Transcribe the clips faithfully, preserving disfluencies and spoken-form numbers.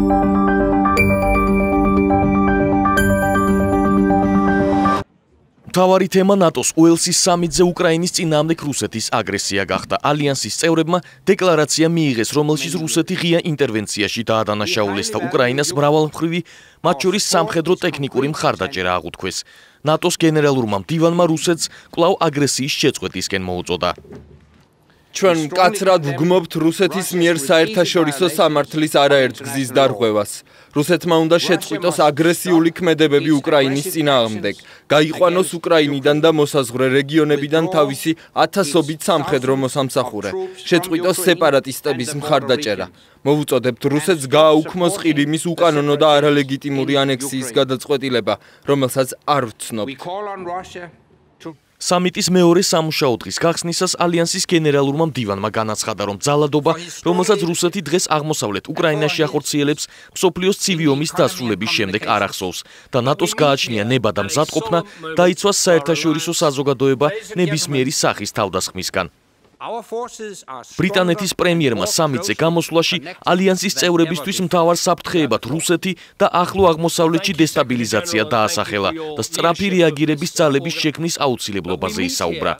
მთავარი თემა ნატოს უელსის სამიტზე უკრაინის წინააღმდეგ რუსეთის აგრესია გახდა. ალიანსის წევრებმა დეკლარაცია მიიღეს, რომელშიც რუსეთი ღია ინტერვენციაში დაადანაშაულეს და უკრაინას მრავალმხრივი, მათ შორის სამხედრო ტექნიკური მხარდაჭერა აღუთქვეს. ნატოს გენერალურმა მდივანმა რუსეთს კვლავ აგრესიის შეწყვეტისკენ მოუწოდა. ჩვენ მკაცრად ვგმობთ რუსეთის მიერ საერთაშორისო სამართლის არაერთ გზის დარღვევას. რუსეთმა უნდა შეწყვიტოს აგრესიული ქმედებები უკრაინის წინააღმდეგ, გაიყვანოს უკრაინიდან და მოსაზღვრე რეგიონებიდან თავისი ათასობით სამხედრო მოსამსახურე, შეწყვიტოს სეპარატისტების მხარდაჭერა. მოვუწოდებთ რუსეთს გააუქმოს ყირიმის უკანონო და არალეგიტიმური ანექსიის გადაწყვეტილება, რომელსაც არ ვცნობთ. სამიტის მეორე სამუშაო დღის გახსნისას ალიანსის გენერალურმა მდივანმა განაცხადა, რომ ძალადობა, რომელსაც რუსეთი დღეს აღმოსავლეთ უკრაინაში ახორციელებს, მსოფლიოს ცივი ომის დასრულების შემდეგ არ ახსოვს და ნატოს გააჩნია ნება და მზადყოფნა დაიცვას საერთაშორისო საზოგადოება ნებისმიერი სახის თავდასხმისგან. ბრიტანეთის პრემიერმა სამიტზე გამოსვლაში ალიანსის წევრებისთვის მთავარ საფრთხეებად რუსეთი და ახლო აღმოსავლეთში დესტაბილიზაცია დაასახელა და სწრაფი რეაგირების ძალების შექმნის აუცილებლობაზე ისაუბრა.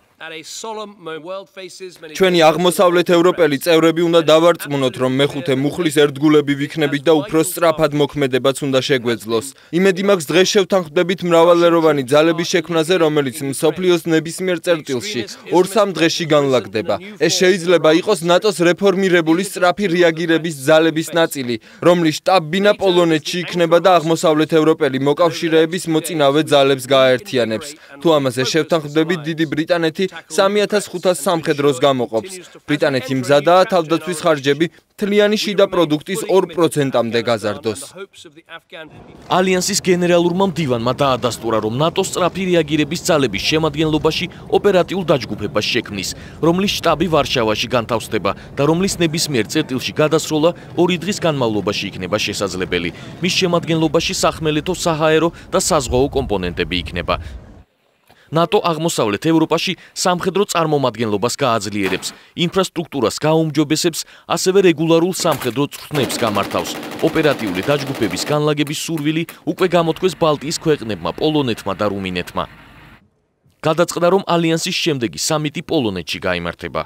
ჩვენი აღმოსავლეთ ევროპელი წევრები უნდა დავარწმუნოთ, რომ მეხუთე მუხლის ერთგულები ვიქნებით და უფრო სწრაფად მოქმედებაც უნდა შეგვეძლოს. იმედი მაქვს დღეს შევთანხმდებით მრავალეროვანი ძალების შექმნაზე, რომელიც მსოფლიოს ნებისმიერ წერტილში ორ-სამ დღეში განლაგდება. ეს შეიძლება იყოს ნატოს რეფორმირებული სწრაფი რეაგირების ძალების ნაწილი, რომლის შტაბ-ბინა პოლონეთში იქნება და აღმოსავლეთ ევროპელი მოკავშირეების მოწინავე ძალებს გააერთიანებს. თუ ამაზე შევთანხმდებით, დიდი ბრიტანეთი სამი ათას ხუთას სამხედროს გამოყოფს. ბრიტანეთი მზადაა თავდაცვის ხარჯები მთლიანი შიდა პროდუქტის ორ პროცენტამდე გაზარდოს. ალიანსის გენერალურმა მდივანმა დაადასტურა, რომ ნატოს სწრაფი რეაგირების ძალების შემადგენლობაში ოპერატიულ დაჯგუფებას შექმნის, რომლის შტაბი ვარშავაში განთავსდება და რომლის ნებისმიერ წერტილში გადასროლა ორი დღის განმავლობაში იქნება შესაძლებელი. მის შემადგენლობაში სახმელეთო, საჰაერო და საზღვაო კომპონენტები იქნება. ნატო აღმოსავლეთ ევროპაში სამხედრო წარმომადგენლობას გააძლიერებს, ინფრასტრუქტურას გააუმჯობესებს, ასევე რეგულარულ სამხედრო წვრთნებს გამართავს. ოპერატიული დაჯგუფების განლაგების სურვილი უკვე გამოთქვეს ბალტიის ქვეყნებმა, პოლონეთმა და რუმინეთმა. გადაწყდა, რომ ალიანსის შემდეგი სამიტი პოლონეთში გაიმართება.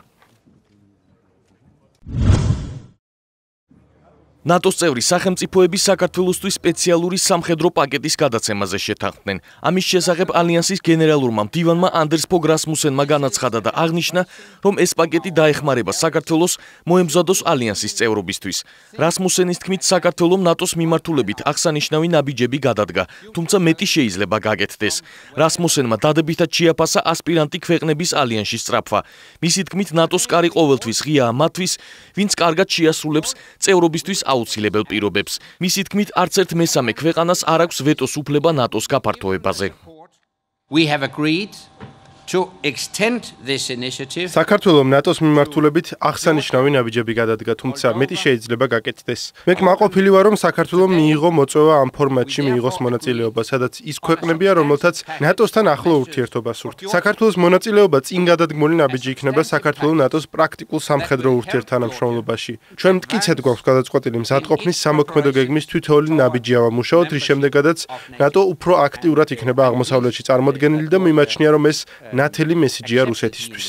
ნატოს წევრი სახელმწიფოები საქართველოსთვის სპეციალური სამხედრო პაკეტის გადაცემაზე შეთანხმდნენ. ამის შესახებ ალიანსის გენერალურმა მდივანმა ანდერს ფოგ რასმუსენმა განაცხადა და აღნიშნა, რომ ეს პაკეტი დაეხმარება საქართველოს მოემზადოს ალიანსის წევრობისთვის. რასმუსენის თქმით, საქართველომ ნატოს მიმართულებით აღსანიშნავი ნაბიჯები გადადგა, თუმცა მეტი შეიძლება გაკეთდეს. რასმუსენმა დადებითად შეაფასა ასპირანტი ქვეყნების ალიანსში სწრაფვა. მისი თქმით, ნატოს კარი ყოველთვის ღიაა მათთვის, ვინც კარგად შეასრულებს წევრობისთვის აუცილებელ პირობებს. მისი თქმით, არც ერთ მესამე ქვეყანას არ აქვს ვეტოს უფლება ნატოს გაფართოებაზე. საქართველომ ნატოს მიმართულებით აღსანიშნავი ნაბიჯები გადადგა, თუმცა მეტი შეიძლება გაკეთდეს. მე კმაყოფილი ვარ, რომ საქართველომ მიიღო მოწვევა ამ ფორმატში მიიღოს მონაწილეობა, სადაც ის ქვეყნებია, რომელთაც ნატოსთან ახლო ურთიერთობა სურთ. საქართველოს მონაწილეობა წინ გადადგმული ნაბიჯი იქნება საქართველოს ნატოს პრაქტიკულ სამხედრო ურთიერთთანამშრომლობაში. ჩვენ მტკიცედ გვაქვს გადაწყვეტილი მზადყოფნის სამოქმედო გეგმის თითოეული ნაბიჯი ავამუშაოთ, რის შემდეგაც ნატო უფრო აქტიურად იქნება აღმოსავლეთში წარმოდგენილი და მიმაჩნია, რომ ეს ნათელი მესიჯია რუსეთისთვის.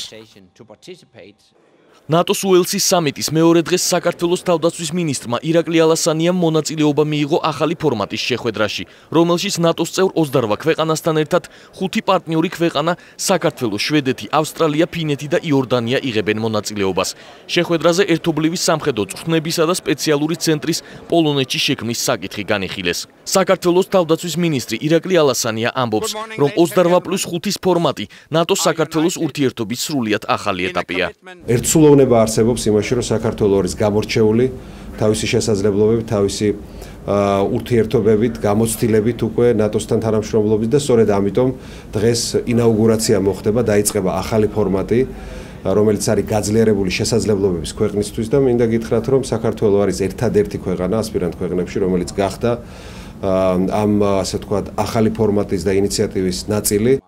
ნატოს უელსის სამიტის მეორე დღეს საქართველოს თავდაცვის მინისტრმა ირაკლი ალასანიამ მონაწილეობა მიიღო ახალი ფორმატის შეხვედრაში, რომელშიც ნატოს წევრ ოცდარვა ქვეყანასთან ერთად ხუთი პარტნიორი ქვეყანა საქართველო, შვედეთი, ავსტრალია, ფინეთი და იორდანია იღებენ მონაწილეობას. შეხვედრაზე ერთობლივი სამხედრო წვრთნებისა და სპეციალური ცენტრის პოლონეთში შექმნის საკითხი განიხილეს. საქართველოს თავდაცვის მინისტრი ირაკლი ალასანია ამბობს, რომ ოცდარვა პლუს ხუთის ფორმატი ნატოს საქართველოს ურთიერთობის სრულიად ახალი ეტაპია. ერთსულოვნება არსებობს იმაში, რომ საქართველო არის გამორჩეული თავისი შესაძლებლობებით, თავისი ურთიერთობებით, გამოცდილებით უკვე ნატოსთან თანამშრომლობით და სწორედ ამიტომ დღეს ინაუგურაცია მოხდება, დაიწყება ახალი ფორმატი, რომელიც არის გაძლიერებული შესაძლებლობების ქვეყნისთვის და მინდა გითხრათ, რომ საქართველო არის ერთადერთი ქვეყანა ასპირანტ ქვეყნებში, რომელიც გახდა ამ ასე ვთქვათ ახალი ფორმატის და ინიციატივის ნაწილი.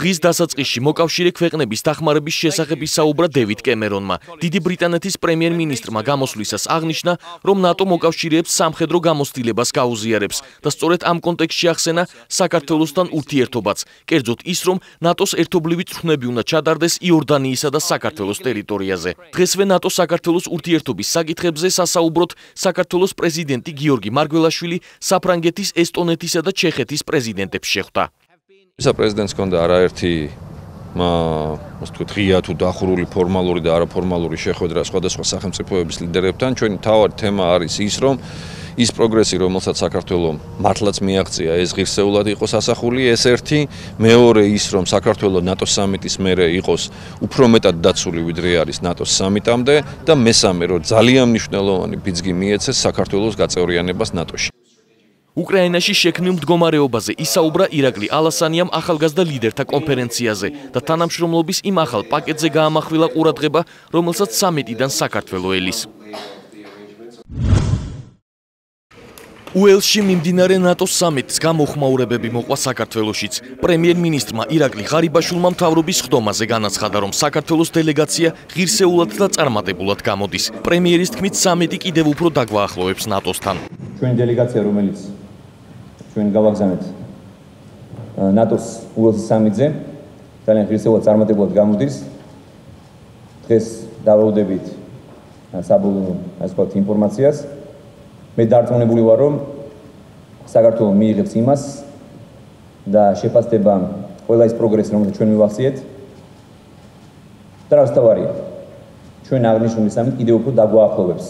დღის დასაწყისში მოკავშირე ქვეყნების დახმარების შესახებ ისაუბრა დევიდ კემერონმა. დიდი ბრიტანეთის პრემიერ-მინისტრმა გამოსვლისას აღნიშნა, რომ ნატო მოკავშირეებს სამხედრო გამოცდილებას გაუზიარებს და სწორედ ამ კონტექსტში ახსენა საქართველოსთან ურთიერთობაც. კერძოდ ის, რომ ნატოს ერთობლივი წვრთნები უნდა ჩადარდეს იორდანიისა და საქართველოს ტერიტორიაზე. დღესვე ნატო საქართველოს ურთიერთობის საკითხებზე სასაუბროდ საქართველოს პრეზიდენტი გიორგი მარგველაშვილი საფრანგეთის, ესტონეთისა და ჩეხეთის პრეზიდენტებს შეხვდა. ისა პრეზიდენტს ჰქონდა არაერთი ასე ვთქვით, ღია თუ დახურული ფორმალური და არაფორმალური შეხვედრა სხვადასხვა სახელმწიფოების ლიდერებთან. ჩვენი მთავარი თემა არის ის, რომ ის პროგრესი, რომელსაც საქართველოს მართლაც მიაღწია, ეს ღირსეულად იყოს ასახული, ეს ერთი, მეორე ის, რომ საქართველოს ნატოს სამიტის მერე იყოს უფრო მეტად დაცული, ვიდრე არის ნატოს სამიტამდე და მესამე, რომ ძალიან მნიშვნელოვანი ბიძგი მიეცეს საქართველოს გაწევრიანებას ნატოში. უკრაინაში შექმნილ მდგომარეობაზე ისაუბრა ირაკლი ალასანიამ ახალგაზრდა ლიდერთა კონფერენციაზე და თანამშრომლობის იმ ახალ პაკეტზე გაამახვილა ყურადღება, რომელსაც სამიტიდან საქართველო ელის. უელსში მიმდინარე ნატოს სამიტის გამოხმაურებები მოყვა საქართველოშიც. პრემიერ-მინისტრმა ირაკლი ღარიბაშვილმა მთავრობის ხდომაზე განაცხადა, რომ საქართველოს დელეგაცია ღირსეულად და წარმატებულად გამოდის. პრემიერის თქმით, სამიტი კიდევ უფრო დაგვაახლოვებს ნატოსთან. ჩვენი დელეგაცია, რომელიც ჩვენ გავაგზავნეთ ნატოს უელსის სამიტზე, ძალიან ღირსეულად წარმატებულად გამოდის. დღეს დავაუდებით საბოლოო ასე ვთქვათ ინფორმაციას. მე დარწმუნებული ვარ, რომ საქართველოს მიიღებს იმას და შეფასდება ყველა ის პროგრესი, რომელსაც ჩვენ მივახციეთ. და რა ვსტავარია, ჩვენ აღნიშნული სამიტი კიდევ უფრო დაგვაახლოვებს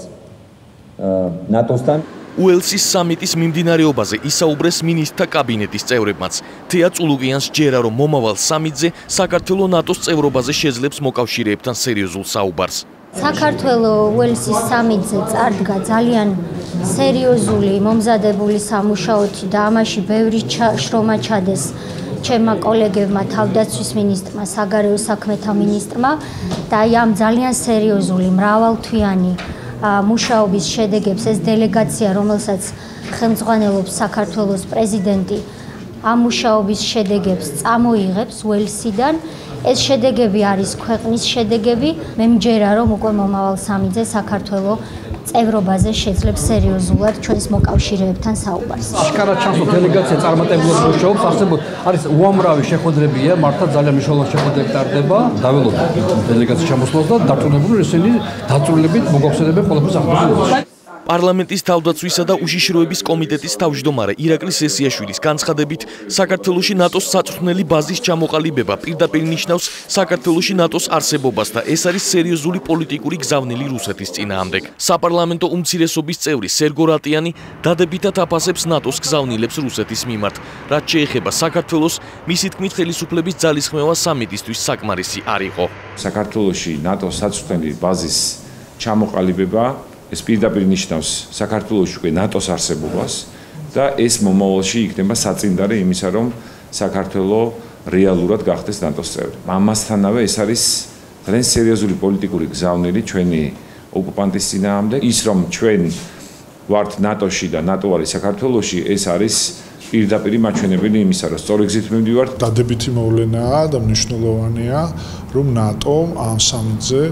ნატოსთან. უელსის სამიტის მიმდინარეობაზე ისაუბრეს მინისტრთა კაბინეტის წევრებმაც. თეა წულუკიანს ჯერა, რომ მომავალ სამიტზე საქართველოს ნატოს წევრობაზე შეძლებს მოკავშირეებთან სერიოზულ საუბარს. საქართველოს უელსის სამიტზე წარდგა ძალიან სერიოზული მომზადებული სამუშაოთი და ამაში ბევრი შრომა ჩადეს ჩემმა კოლეგებმა, თავდაცვის მინისტრმა, საგარეო საქმეთა მინისტრმა და აი ამ ძალიან სერიოზული მრავალთვიანი მუშაობის შედეგებს ეს დელეგაცია, რომელსაც ხელმძღვანელობს საქართველოს პრეზიდენტი, ამ მუშაობის შედეგებს წამოიღებს უელსიდან. ეს შედეგები არის ქვეყნის შედეგები. მე მჯერა, რომ უკვე მომავალ სამიტზე საქართველოს წევრობაზე შეძლებს სერიოზულად ჩვენს მოკავშირეებთან საუბარს. აშკარად ჩანს, რომ დელეგაცია წარმატებულად მუშაობს, არსებობს არის უამრავი შეხვედრებია, მართლა ძალიან მნიშვნელოვანი შეხვედრები ტარდება. დაველოდოთ დელეგაციის ჩამოსვლას და დარწმუნებული ისინი დაწვრილებით მოგვახსენებენ ყველაფერს ახლა. პარლამენტის თავდაცვისა და უშიშროების კომიტეტის თავმჯდომარე ირაკლი სესიაშვილის განცხადებით, საქართველოში ნატოს საწვრთნელი ბაზის ჩამოყალიბება პირდაპირ ნიშნავს საქართველოში ნატოს არსებობას და ეს არის სერიოზული პოლიტიკური გზავნილი რუსეთის წინააღმდეგ. საპარლამენტო უმცირესობის წევრი სერგო რატიანი დადებითად აფასებს ნატოს გზავნილებს რუსეთის მიმართ. რაც შეეხება საქართველოს, მისი თქმით, ხელისუფლების ძალისხმევა სამიტისთვის საკმარისი არ იყო. საქართველოში ნატოს საწვრთნელი ბაზის ჩამოყალიბება ეს პირდაპირ ნიშნავს საქართველოში უკვე ნატოს არსებობას და ეს მომავალში იქნება საწინდარი იმისა, რომ საქართველო რეალურად გახდეს ნატოს წევრი. ამასთანავე ეს არის ძალიან სერიოზული პოლიტიკური გზავნილი ჩვენი ოკუპანტის წინააღმდეგ. ის რომ ჩვენ ვართ ნატოში და ნატო არის საქართველოში, ეს არის პირდაპირ მაჩვენებელი იმისა, რომ სწორი გზით მივდივართ. დადებითი მოვლენაა და მნიშვნელოვანია, რომ ნატო ამ სამიტზე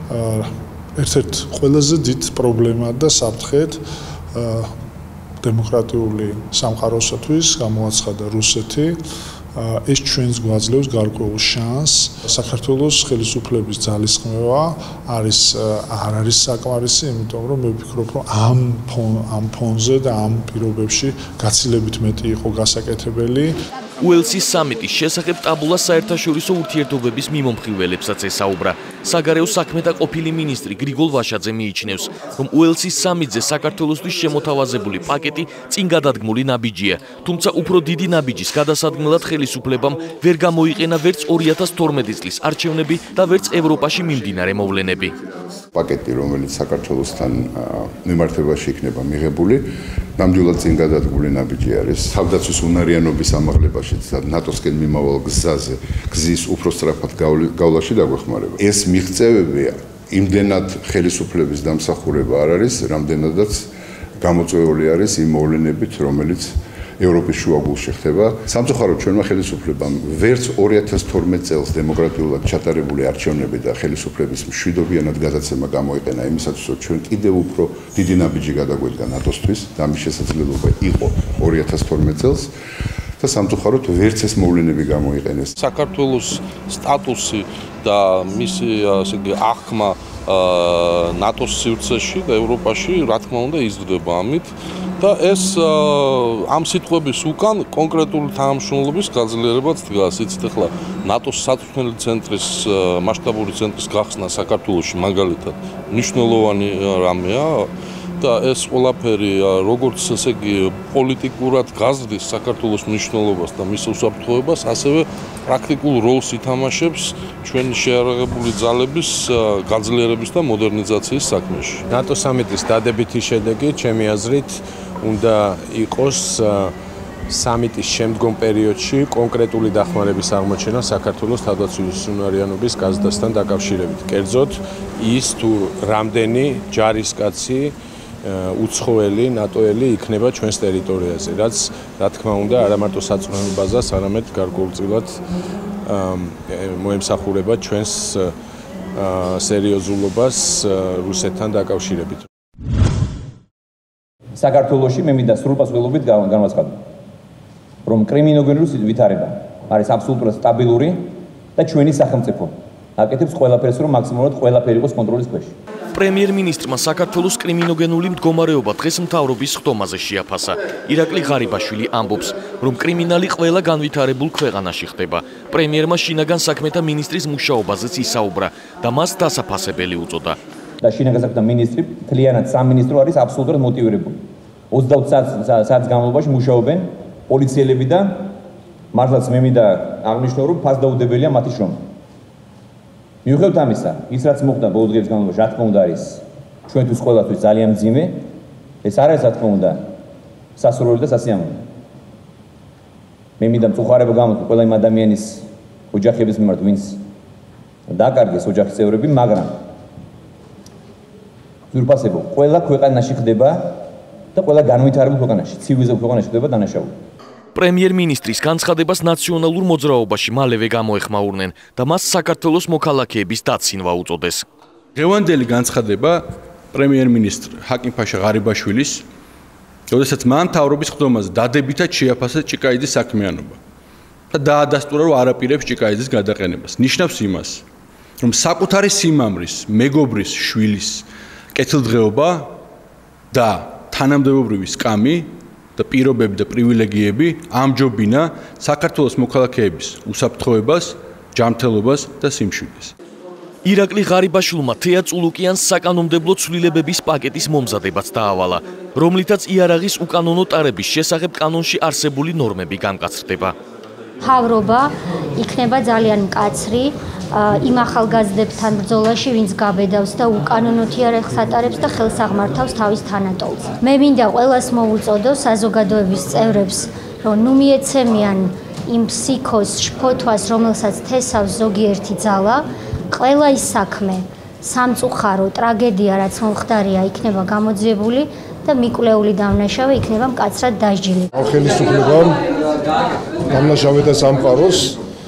ერთ-ერთ ყველაზე დიდ პრობლემად და საფრთხედ დემოკრატიული სამყაროსათვის გამოაცხადა რუსეთი. ეს ჩვენს გვაძლევს გარკვეულ შანსს. საქართველოს ხელისუფლების ძალისხმევა არის არ არის საკმარისი, იმიტომ რომ მე ვფიქრობ, რომ ამ ამ ფონზე და ამ პირობებში გაცილებით მეტი იყო გასაკეთებელი. უელსის სამიტის შესახებ ტაბულა საერთაშორისო ურთიერთობების მიმომხილველებსაც ესაუბრა. საგარეო საქმეთა ყოფილი მინისტრი გრიგოლ ვაშაძე მიიჩნევს, რომ უელსის სამიტზე საქართველოსთვის შემოთავაზებული პაკეტი წინ გადადგმული ნაბიჯია, თუმცა უფრო დიდი ნაბიჯის გადასადგმელად ხელისუფლებამ ვერ გამოიყენა ვერც ორი ათას თორმეტი წლის არჩევნები და ვერც ევროპაში მიმდინარე მოვლენები. პაკეტი, რომელიც საქართველოსთან მიმართებაში იქნება მიღებული, ნამდვილად წინ გადადგმული ნაბიჯი არის. თავდაცვის უნარიანობის ამაღლებაშიც და ნატოსკენ მიმავალ გზაზე, გზის უფრო სწრაფად გავლაში დაგვეხმარება. ეს მიღწევები იმდენად ხელისუფლების დამსახურება არ არის, რამდენადაც გამოწვეული არის იმ მოვლენებით, რომელიც ევროპის შუაგულში ხდება. სამწუხაროდ ჩვენმა ხელისუფლებამ ვერც ორი ათას თორმეტ წელს დემოკრატიულად ჩატარებული არჩევნები და ხელისუფლების მშვიდობიანად გადაცემა გამოიყენა იმისათვის, რომ ჩვენ კიდევ უფრო დიდი ნაბიჯი გადაგვედგა ნატოსთვის და ამის შესაძლებლობა იყო ორი ათას თორმეტ წელს. და სამწუხაროდ ვერც ეს მოვლენები გამოიყენეს. საქართველოს სტატუსი და მისი ასე იგი აღქმა ნატოს სივრცეში და ევროპაში რა თქმა უნდა იზრდება ამით და ეს ამ სიტყვების უკან კონკრეტული თანამშრომლობის გაძლიერებაც დგას. იცით ახლა ნატოს საწვრთნელი ცენტრის მასშტაბური ცენტრის გახსნა საქართველოში მაგალითად მნიშვნელოვანი რამეა და ეს ყველაფერი როგორც ესე იგი პოლიტიკურად გაზრდის საქართველოს მნიშვნელობას და მის უსაფრთხოებას, ასევე პრაქტიკულ როლს ითამაშებს ჩვენი შეიარაღებული ძალების გაძლიერების და მოდერნიზაციის საქმეში. ნატო სამიტის დადებითი შედეგი, ჩემი აზრით, უნდა იყოს სამიტის შემდგომ პერიოდში კონკრეტული დახმარების აღმოჩენა საქართველოს თავდაცვის უნარიანობის გაზრდასთან დაკავშირებით. კერძოდ ის თუ რამდენი ჯარისკაცი უცხოელი ნატოელი იქნება ჩვენს ტერიტორიაზე, რაც რა თქმა უნდა არა მარტო საწვრთნელ ბაზას, არამედ გარკვეულწილად მოემსახურება ჩვენს სერიოზულობას რუსეთთან დაკავშირებით. საქართველოში მე მინდა სრულპასუხებლობით განვაცხადო, რომ კრიმინოგენური ვითარება არის აბსოლუტურად სტაბილური და ჩვენი სახელმწიფო აკეთებს ყველაფერს, რომ მაქსიმალურად ყველაფერი იყოს კონტროლის ქვეშ. პრემიერ-მინისტრმა საქართველოს კრიმინოგენული მდგომარეობა დღეს მთავრობის ხდომაზე შეაფასა. ირაკლი ღარიბაშვილი ამბობს, რომ კრიმინალი ყველა განვითარებულ ქვეყანაში ხდება. პრემიერმა შინაგან საქმეთა მინისტრის მუშაობაზეც ისაუბრა და მას დასაფასებელი უწოდა. და შინაგან საქმეთა მინისტრი მთლიანად სამინისტრო არის აბსოლუტურად მოტივირებული. ოცდაოთხ საათის განმავლობაში მუშაობენ პოლიციელები და მართლაც მე მინდა აღნიშნო, რომ ფასდაუდებელია მათი შრომა. მიუხედავად ამისა, ის რაც მოხდა ბოლო დღეების განმავლობაში, რა თქმა უნდა არის ჩვენთვის ყველასთვის ძალიან მძიმე, ეს არ არის რა თქმა უნდა სასურველი და სასიამოვნო. მე მინდა მწუხარება გამოთქვა ყველა იმ ადამიანის ოჯახების მიმართ, ვინც დაკარგეს ოჯახის წევრები, მაგრამ ზურპასებო, ყველა ქვეყანაში ხდება და ყველა განვითარებულ ქვეყანაში, ცივილიზებულ ქვეყანაში ხდება დანაშაული. პრემიერ-მინისტრის განცხადებას ნაციონალურ მოძრაობაში მალევე გამოეხმაურნენ და მას საქართველოს მოქალაქეების დაცინვა უწოდეს. დღევანდელი განცხადება პრემიერ-მინისტრ ჰაკიმ-ფაშა ღარიბაშვილის, როდესაც მან მთავრობის ხდომაზე დადებითად შეაფასა ჭიკაიძის საქმიანობა და დაადასტურა, რომ არაპირებს ჭიკაიძის გადაყენებას. ნიშნავს იმას, რომ საკუთარი სიმამრის, მეგობრის შვილის კეთილდღეობა და თანამდებობრივი სკამი და პირობები და პრივილეგიები ამჯობინა საქართველოს მოქალაქეების უსაფრთხოებას, ჯანმრთელობას და სიმშვიდეს. ირაკლი ღარიბაშვილმა თეა წულუკიანს საკანონმდებლო ცვლილებების პაკეტის მომზადებაც დაავალა, რომლითაც იარაღის უკანონო ტარების შესახებ კანონში არსებული ნორმები განკაცრდება. მთავრობა იქნება ძალიან მკაცრი იმ ახალგაზრდებთან ბრძოლაში, ვინც გაბედავს და უკანონოდ იარაღს ატარებს და ხელს აღმართავს თავის თანატოლს. მე მინდა ყველას მოვუწოდო საზოგადოების წევრებს, რომ ნუ მიეცემიან იმ ფსიქოს შფოთვას, რომელსაც თესავს ზოგიერთი ძალა, ყველა ის საქმე, სამწუხარო ტრაგედია, რაც მომხდარია, იქნება გამოძიებული და მიკვლეული დამნაშავე იქნება მკაცრად დასჯილი. ხელისუფლებამ დამნაშავე და სამყაროს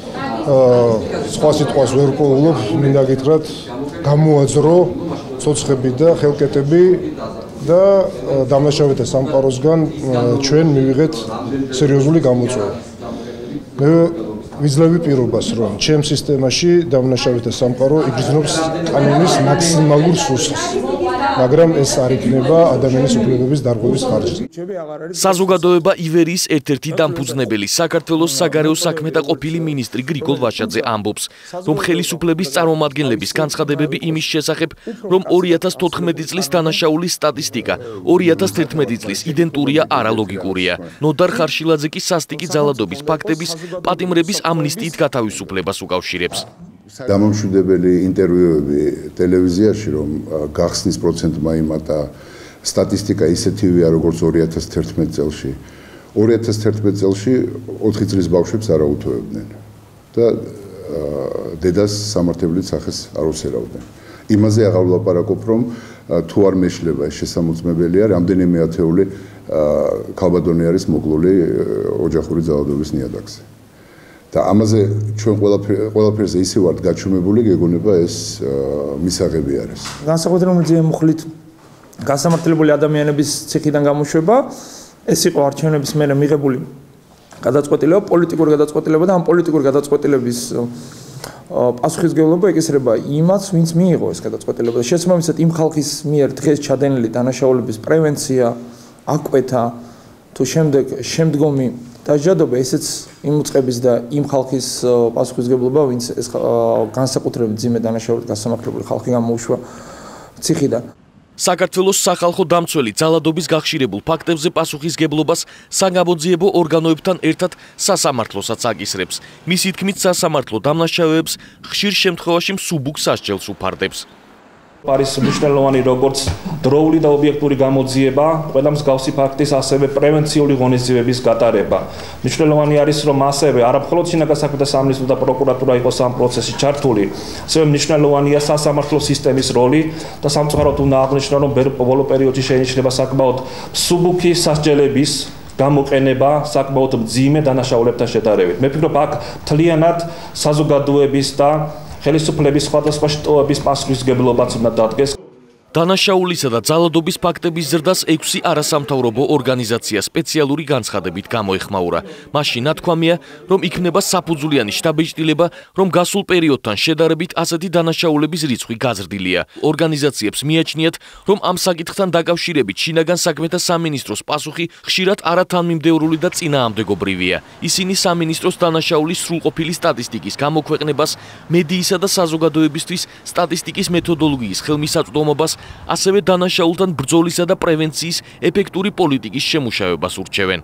სხვა სიტყვას ვერ პოულობ, მინდა გითხრათ, გამოაძრო ცოცხები და ხელკეტები და დამნაშავეთა სამყაროსგან ჩვენ მივიღეთ სერიოზული გამოწვევა. მე ვიძლევი პირობას, რომ ჩემ სისტემაში დამნაშავეთა სამყარო იგრძნობს კანონის მაქსიმალურ სუსხს, მაგრამ ეს არ იქნება ადამიანის უფლებების დარღვევის ხარჯზე. საზოგადოება ივერიის ერთ-ერთი დამფუძნებელი საქართველოს საგარეო საქმეთა ყოფილი მინისტრი გრიგოლ ვაშაძე ამბობს, რომ ხელისუფლების წარმომადგენლების განცხადებები იმის შესახებ, რომ ორი ათას თოთხმეტი წლის დანაშაულის სტატისტიკა ორი ათას თერთმეტი წლის იდენტურია არალოგიკურია. ნოდარ ხარშილაძე კი სასტიკი ძალადობის ფაქტების პატიმრების ამნისტიით გათავისუფლებას უკავშირებს. დამამშვიდებელი ინტერვიუები ტელევიზიაში, რომ გახსნის პროცენტმა იმატა სტატისტიკა ისეთივეა, როგორც ორი ათას თერთმეტ წელში. ორი ათას თერთმეტ წელში ოთხი წლის ბავშვებს არ აუთოებდნენ და დედას სამართლებრივ სახეს არ უსერავდნენ. იმაზე აღარ ვლაპარაკობ, რომ თუ არ მეშლება ეს შესამოწმებელია, რამდენიმე ათეული ქალბატონი არის მოკლული ოჯახური ძალადობის ნიადაგზე. და ამაზე ჩვენ ყველაფერზე ისე ვართ გაჩვენებული, გეგონება ეს მისაღები არის. განსაკუთრებული ძიმე მუხლით გასამართლებული ადამიანების ციხიდან გამოშვება, ეს იყო არჩევნების მერე მიღებული გადაწყვეტილება, პოლიტიკური გადაწყვეტილება და ამ პოლიტიკური გადაწყვეტილების პასუხისმგებლობა ეკისრება იმას, ვინც მიიღო ეს გადაწყვეტილება. შესაბამისად, იმ ხალხის მიერ დღეს ჩადენილი დანაშაულების პრევენცია, აკვეთა თუ შემდეგ შემდგომი დაჟადობა ესეც იმუწყების და იმ ხალხის პასუხისმგებლობა, ვინც ეს განსაკუთრებით ძიმე დანაშაულებით გასამართლებული ხალხი გამოუშვა ციხიდან. საქართველოს სახალხო დამცველი ძალადობის გახშირებულ ფაქტებზე პასუხისმგებლობას საგამოძიებო ორგანოებთან ერთად სასამართლოსაც აკისრებს. მისი თქმით, სასამართლო დამნაშავეებს ხშირ შემთხვევაში მსუბუქ სასჯელს უფარდებს. არის მნიშვნელოვანი როგორც დროული და ობიექტური გამოძიება, ყველა მსგავსი ფაქტის ასევე პრევენციული ღონისძიებების გატარება. მნიშვნელოვანი არის, რომ ასევე არამხოლოდ შინაგან საქმეთა სამინისტრო და პროკურატურა იყოს ამ პროცესში ჩართული, ასევე მნიშვნელოვანია სასამართლო სისტემის როლი და სამწუხაროდ უნდა აღნიშნო, რომ ბოლო პერიოდში შეინიშნება საკმაოდ მსუბუქი სასჯელების გამოყენება საკმაოდ მძიმე დანაშაულებთან შედარებით. მე ვფიქრობ, აქ მთლიანად საზოგადოების და ხელისუფლების სხვადასხვა შტოების პასუხისმგებლობაც უნდა დადგეს. დანაშაულისა და ძალადობის ფაქტების ზრდას ექვსი არასამთავრობო ორგანიზაცია სპეციალური განცხადებით გამოეხმაურა. მაშინ ნათქვამია, რომ იქნება საფუძვლიანი შტაბეჭდილება, რომ გასულ პერიოდთან შედარებით ასეთი დანაშაულების რიცხვი გაზრდილია. ორგანიზაციებს მიაჩნიათ, რომ ამ საკითხთან დაკავშირებით შინაგან საქმეთა სამინისტროს პასუხი ხშირად არათანმიმდევრული და წინააღმდეგობრივია. ისინი სამინისტროს დანაშაულის სრულყოფილი სტატისტიკის გამოქვეყნებას, მედიისა და საზოგადოებისთვის სტატისტიკის მეთოდოლოგიის ხელმისაწვდომობას, ასევე დანაშაულთან ბრძოლისა და პრევენციის ეფექტური პოლიტიკის შემუშავებას ურჩევენ.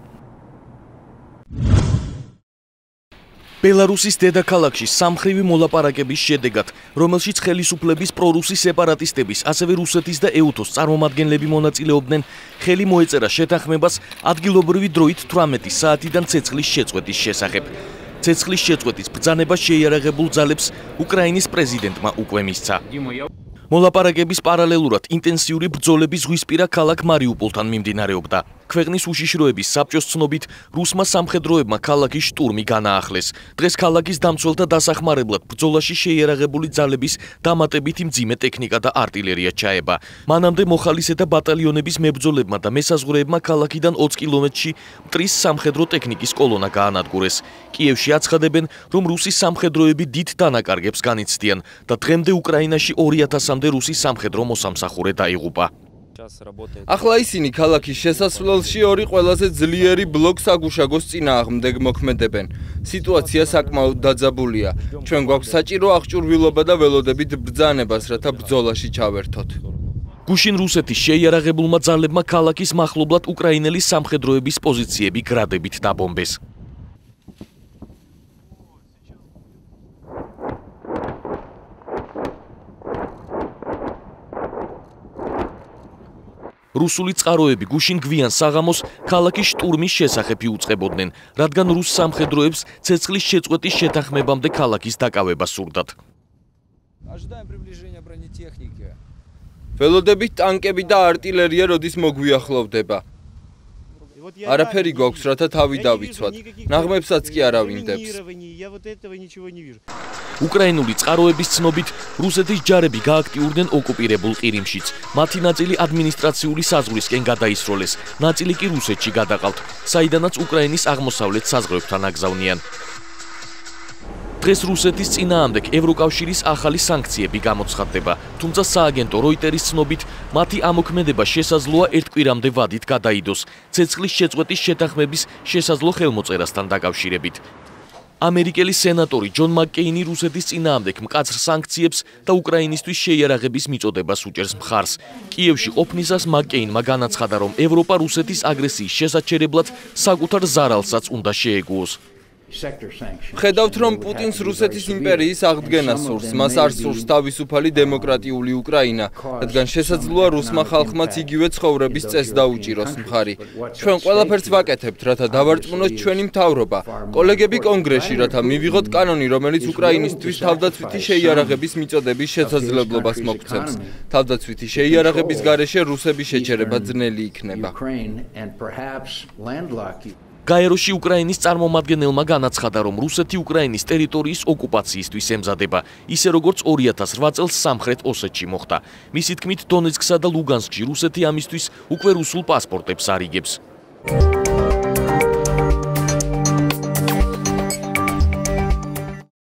ბელარუსის დედაქალაქში სამხრივი მოლაპარაკების შედეგად, რომელშიც ხელისუფლების პრორუსი სეპარატისტების, ასევე რუსეთის და ეუთოს წარმომადგენლები მონაწილეობდნენ, ხელი მოეწერა შეთანხმებას ადგილობრივი დროით თვრამეტი საათიდან ცეცხლის შეწყვეტის შესახებ. ცეცხლის შეწყვეტის ბრძანება შეიარაღებულ ძალებს უკრაინის პრეზიდენტმა უკვე მისცა. მოლაპარაკების პარალელურად ინტენსიური ბრძოლები ზღვისპირა ქალაქ მარიუპოლთან მიმდინარეობდა. ქვეყნის უშიშროების საბჭოს ცნობით, რუსმა სამხედროებმა ქალაქის შტურმი განაახლეს. დღეს ქალაქის დამცველთა დასახმარებლად ბრძოლაში შეიარაღებული ძალების დამატებითი მძიმე ტექნიკა და артиლერია ჩაება. მანამდე მოხალისეთა ბატალიონების მებრძოლებმა და მესაზღვრეებმა ქალაქიდან ოცი კილომეტრში მტრის სამხედრო ტექნიკის კოლონა გაანადგურეს. კიევში აცხადებენ, რომ რუსის სამხედროები დიდ დანაკარგებს განიცდიან და დღემდე უკრაინაში ორი ათასამდე რუსის სამხედრო მოსამსახურე დაიღუპა. ახლა ისინი ქალაქის შესასვლელში ორი ყველაზე ძლიერი ბლოკს აგუშაგოს წინააღმდეგ მოქმედებენ. სიტუაცია საკმაოდ დაძაბულია. ჩვენ გვაქვს საჭირო აღჭურვილობა და ველოდებით ბრძანებას, რათა ბრძოლაში ჩავერთოთ. გუშინ რუსეთის შეიარაღებულმა ძალებმა ქალაქის მახლობლად უკრაინელი სამხედროების პოზიციები გრადებით დაბომბეს. რუსული წყაროები გუშინ გვიან საღამოს ქალაქის შტურმის შესახებ იუწყებოდნენ, რადგან რუს სამხედროებს ცეცხლის შეწყვეტის შეთანხმებამდე ქალაქის დაკავება სურდათ. ველოდებით ტანკები და артиლერია როდის მოგვიახლოვდება. არაფერი გვაქვს, რათა თავი დავიცვათ. ნაღმებსაც კი არავინდებს. უკრაინული წყაროების ცნობით, რუსეთის ჯარები გააქტიურდნენ ოკუპირებულ ყირიმშიც. მათი ნაწილი ადმინისტრაციული საზღვრისკენ გადაისროლეს, ნაწილი კი რუსეთში გადაყავთ, საიდანაც უკრაინის აღმოსავლეთ საზღვრებთან აგზავნიან. დღეს რუსეთის წინააღმდეგ ევროკავშირის ახალი სანქციები გამოცხადდება, თუმცა სააგენტო როიტერის ცნობით, მათი ამოქმედება შესაძლოა ერთ კვირამდე ვადით გადაიდოს, ცეცხლის შეწყვეტის შეთანხმების შესაძლო ხელმოწერასთან დაკავშირებით. ამერიკელი სენატორი ჯონ მაკკეინი რუსეთის წინააღმდეგ მკაცრ სანქციებს და უკრაინისთვის შეიარაღების მიწოდებას უჭერს მხარს. კიევში ყოფნისას მაკკეინმა განაცხადა, რომ ევროპა რუსეთის აგრესიის შესაჩერებლად საკუთარ ზარალსაც უნდა შეეგუოს. ხედავთ, რომ პუტინს რუსეთის იმპერიის აღდგენა სურს, მას არ სურს თავისუფალი დემოკრატიული უკრაინა, რადგან შესაძლოა რუსმა ხალხმაც იგივე ცხოვრების წესს დაუჭიროს მხარი. ჩვენ ყველაფერს ვაკეთებთ, რათა დავარწმუნოთ ჩვენი მთავრობა, კოლეგები კონგრესში, რათა მივიღოთ კანონი, რომელიც უკრაინისთვის თავდაცვითი შეიარაღების მიწოდების შესაძლებლობას მოგცემს. თავდაცვითი შეიარაღების გარეშე რუსების შეჩერება ძნელი იქნება. გაეროში უკრაინის წარმომადგენელმა განაცხადა, რომ რუსეთი უკრაინის ტერიტორიის ოკუპაციისთვის ემზადება, ისე როგორც ორი ათას ოთხ წელს სამხრეთ ოსეთში მოხდა. მისი თქმით, დონეცკსა და ლუგანსკში რუსეთი ამისთვის უკვე რუსულ პასპორტებს არიგებს.